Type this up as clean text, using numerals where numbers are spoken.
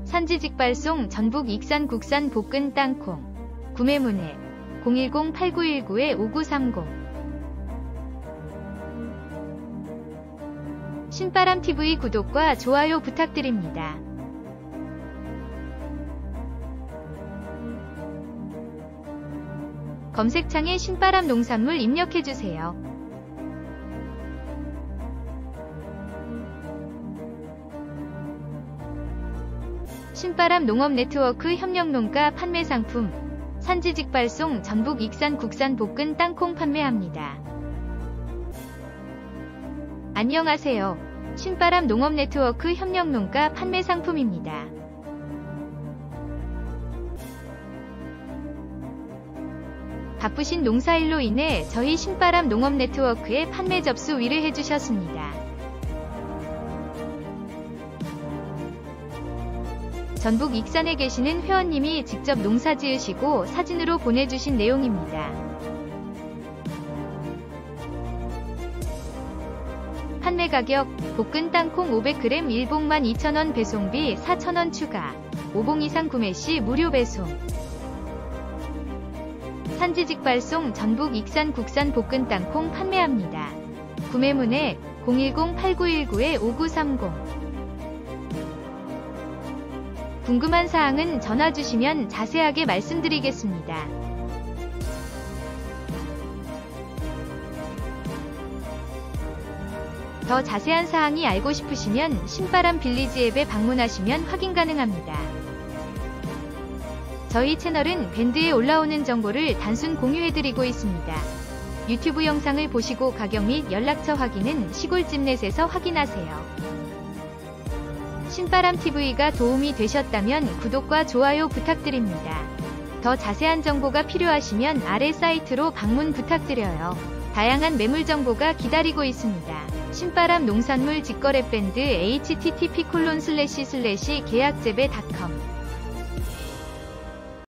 산지직발송 전북 익산 국산 볶은 땅콩. 구매 문의 010-8919-5930. 신바람TV 구독과 좋아요 부탁드립니다. 검색창에 신바람 농산물 입력해주세요. 신바람 농업 네트워크 협력농가 판매 상품 산지직발송 전북 익산 국산 볶은 땅콩 판매합니다. 안녕하세요. 신바람 농업 네트워크 협력농가 판매 상품입니다. 바쁘신 농사일로 인해 저희 신바람 농업 네트워크에 판매 접수 위를 해주셨습니다. 전북 익산에 계시는 회원님이 직접 농사 지으시고 사진으로 보내주신 내용입니다. 판매 가격 볶은 땅콩 500g 일봉 12,000원 배송비 4,000원 추가. 5봉 이상 구매 시 무료 배송. 산지직발송 전북 익산 국산 볶은 땅콩 판매합니다. 구매 문의 010-8919-5930. 궁금한 사항은 전화 주시면 자세하게 말씀드리겠습니다. 더 자세한 사항이 알고 싶으시면 신바람 빌리지 앱에 방문하시면 확인 가능합니다. 저희 채널은 밴드에 올라오는 정보를 단순 공유해드리고 있습니다. 유튜브 영상을 보시고 가격 및 연락처 확인은 시골집넷에서 확인하세요. 신바람TV가 도움이 되셨다면 구독과 좋아요 부탁드립니다. 더 자세한 정보가 필요하시면 아래 사이트로 방문 부탁드려요. 다양한 매물 정보가 기다리고 있습니다. 신바람 농산물 직거래 밴드 http://계약재배.com